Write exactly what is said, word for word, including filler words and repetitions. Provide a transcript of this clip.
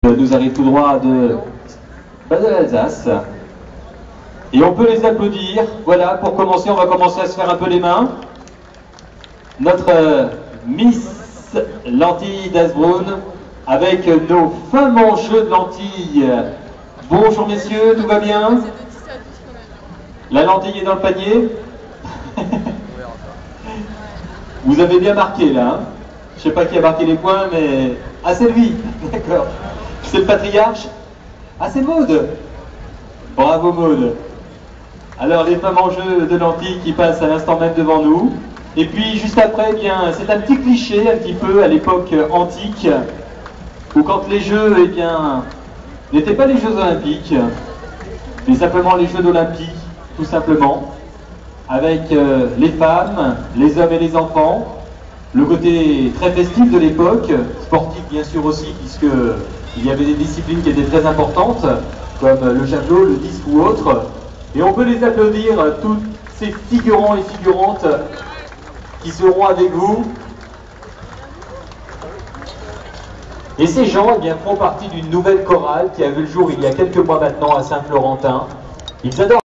nous arrive tout droit de, bah, de l'Alsace. Et on peut les applaudir. Voilà, pour commencer, on va commencer à se faire un peu les mains. Notre euh, Miss Lentilles d'Asbrun avec nos fameux jeux de lentilles. Bonjour messieurs, tout va bien? La lentille est dans le panier. Vous avez bien marqué là, hein? Je sais pas qui a marqué les points, mais... Ah, c'est lui. D'accord. C'est le patriarche. Ah, c'est Maud. Bravo Maud. Alors les femmes en jeu de lentilles qui passent à l'instant même devant nous. Et puis juste après, eh bien, c'est un petit cliché un petit peu à l'époque antique, où quand les jeux, eh bien, n'étaient pas les Jeux Olympiques, mais simplement les Jeux d'Olympique, tout simplement, avec euh, les femmes, les hommes et les enfants. Le côté très festif de l'époque, sportif bien sûr aussi, puisqu'il y avait des disciplines qui étaient très importantes, comme le javelot, le disque ou autre. Et on peut les applaudir, tous ces figurants et figurantes qui seront avec vous. Et ces gens eh bien, font partie d'une nouvelle chorale qui a vu le jour il y a quelques mois maintenant à Saint-Florentin. Ils adorent